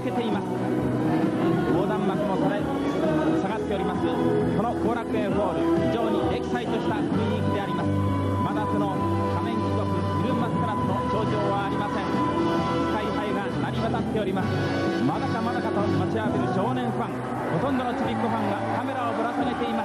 けています。横断幕も下がっております。この後楽園ホール、非常にエキサイトした雰囲気であります。まだその仮面貴族イルンマスカラスの頂上はありません。スカイハイが鳴り渡っております。まだかまだかと待ちわびる少年ファン、ほとんどのちびっこファンがカメラをぶら下げています。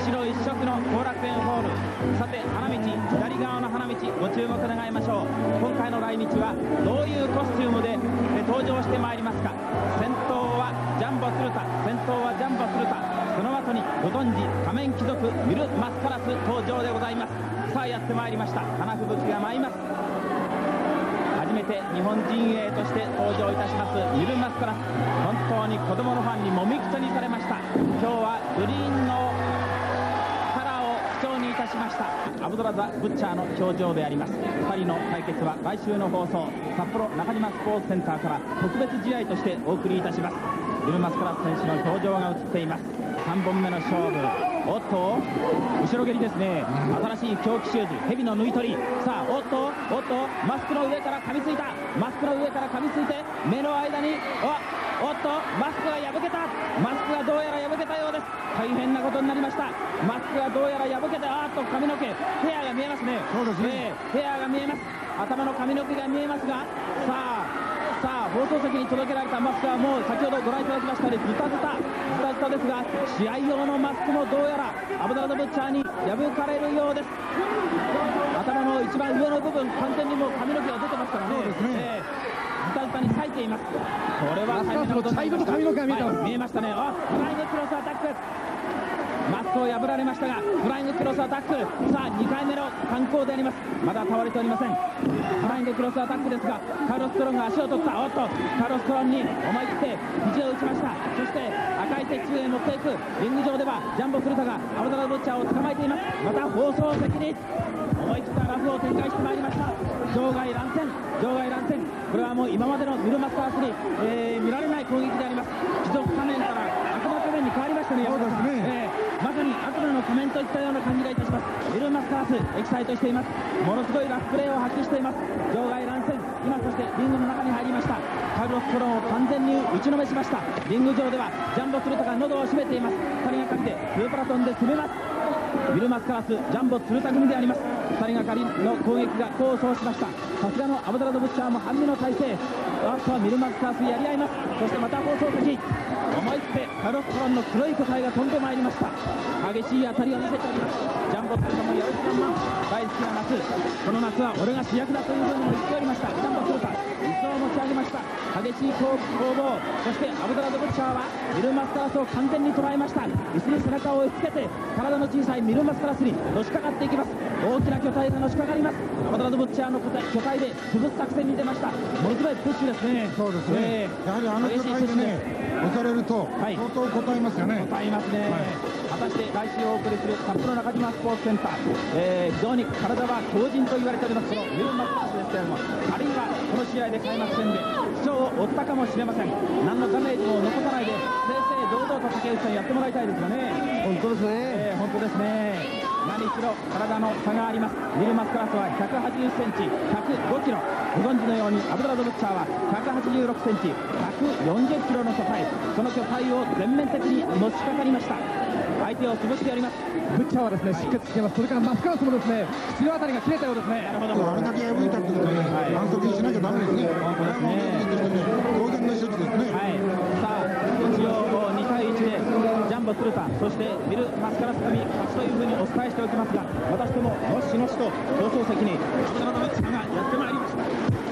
白一色の後楽園ホール、さて花道、左側の花道ご注目願いましょう。今回の来日はどういうコスチュームで登場してまいりますか。先頭はジャンボ鶴田、先頭はジャンボ鶴田、その後にご存知仮面貴族ミルマスカラス登場でございます。さあやってまいりました。花吹雪が舞います。初めて日本陣営として登場いたしますミルマスカラス、本当に子供のファンにもみくちゃにされました。今日はグリーンのカラーを基調にいたしましたアブドラザ・ブッチャーの表情であります。2人の対決は来週の放送、札幌中島スポーツセンターから特別試合としてお送りいたします。ミルマスカラス選手の表情が映っています。3本目の勝負、おっと後ろ蹴りですね。新しい狂気シューズ、蛇の縫い取り、さあおっとマスクの上から噛みついた、マスクの上から噛みついて目の間におっとマスクが破けた、マスクがどうやら破けたようです。大変なことになりました。マスクがどうやら破けて、髪の毛、ヘアが見えますね。そうですね、ヘアが見えます。頭の髪の毛が見えますが、さあ放送席に届けられたマスクはもう先ほどご覧いただきましたね、ズタズタですが、試合用のマスクもどうやらアブドラザ・ブッチャーに破かれるようです。頭の一番上の部分、完全にもう髪の毛が出てますからね。そうですね、ズタズタに裂いています。これは大変なことになりました。髪の毛が見えてます、見えましたね。フライングクロスアタック、マスクを破られましたがフライングクロスアタック、さあ2回目の観光であります。まだ倒れておりません。フライングクロスアタックですが、カルロス・トロンが足を取った。カルロス・トロンに思い切って肘を打ちました。そして赤い鉄柱へ持っていく。リング上ではジャンボ・フルタがアブドラザ・ブッチャーを捕まえています。また放送席に思い切ったラフを展開してまいりました。場外乱戦、これはもう今までのミルマスカラスに、見られない攻撃であります。貴族仮面から悪魔仮面に変わりましたね。そうですね、まさに悪魔の仮面といったような感じがいたします。ミルマスカラスエキサイトしています。ものすごいラフプレーを発揮しています。場外乱戦、今そしてリングの中に入りました。カルロス・トロンを完全に打ちのめしました。リング上ではジャンボ・鶴田が喉を締めています。2人がかりで2パラトンで攻めます。ミルマスカラス、ジャンボ・鶴田組であります。2人がかりの攻撃が功を奏しました。さすがのアブドラザ・ブッチャーも半身の体勢。ミルマスカラスやり合います。そしてまた放送席、思い切ってカルロス・トロンの黒い個体が飛んでまいりました。激しい当たりを見せております。ジャンボ・鶴田もやる気満々、大好きな夏、この夏は俺が主役だというふうにも言っておりました。ジャンボ・鶴田、椅子を持ち上げました。激しい攻防、そしてアブドラザ・ブッチャーはミルマスカラスを完全に捉えました。椅子に背中を押し付けて体の小さいミルマスカラスにのしかかっていきます。大きな巨体がのしかかります。アブドラザ・ブッチャーの巨体で潰す作戦に出ました。ものすごいプッシュですね。そうですね、やはりあの巨体でね押されると相当応えますよね。応えますね、果たして来週お送りする札幌中島スポーツセンター、非常に体は強靭と言われておりますこのミルマスカラスですけれども、あるいはこの試合で開幕戦で不調を負ったかもしれません。何のダメージも残さないで正々堂々と竹内さんやってもらいたいですよね。本当ですね、本当ですね。何しろ体の差があります。ミルマスカラスは180センチ、105キロ。ご存知のようにアブドラザ・ブッチャーは186センチ、140キロの巨体。その巨体を全面的にのしかかりました。相手を潰してやります。ブッチャーはですね、出血しています。それからマスカラスもですね、口のあたりが切れたようですね。なるほど、あれだけ破いたってことで反則にしなきゃダメですね。本当ですね、当然の処置ですね。さあ一応2対1でジャンボ・鶴田、そしてミルマスカラス組勝ちというふうにお伝えしておきますが、私どものしのしと放送席にアブドラザ・ブッチャーがやってまいりました。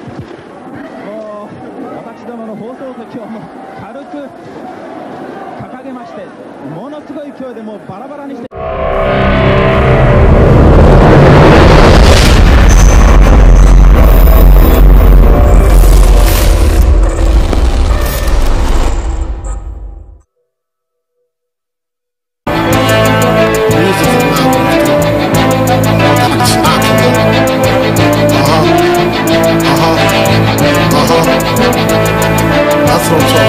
私どもの放送席をもう軽く掲げまして、ものすごい勢いでもうバラバラにして That's what I'm talking about.